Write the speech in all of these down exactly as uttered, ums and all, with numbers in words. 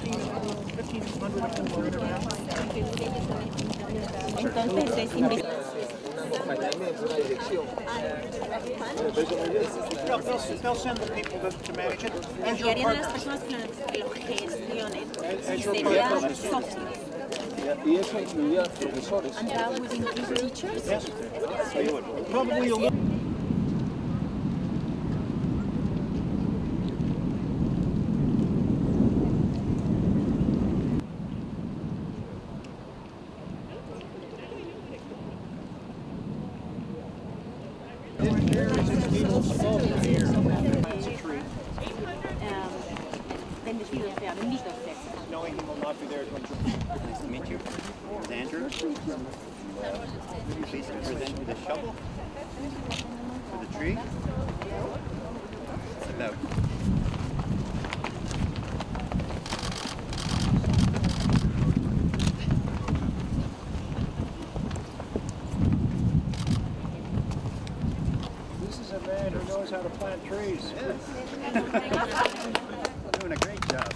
Entonces es invisible. Una dirección. Enviarían a las personas que lo gestionen. Sería software. Y eso incluía profesores. And that would include teachers? Yes. Probably a little. Knowing he will not be there to interpret. Nice to meet you. Here's Andrew. Please present with a shovel for the tree. It's about. This is a man who knows how to plant trees. Yes. Doing a great job.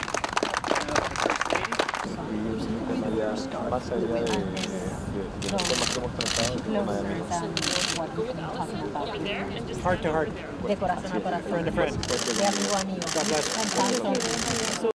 Más allá de, de, de los temas que hemos tratado, el tema de Heart to heart. De corazón a corazón. Friend to friend. De amigo a amigo. God bless.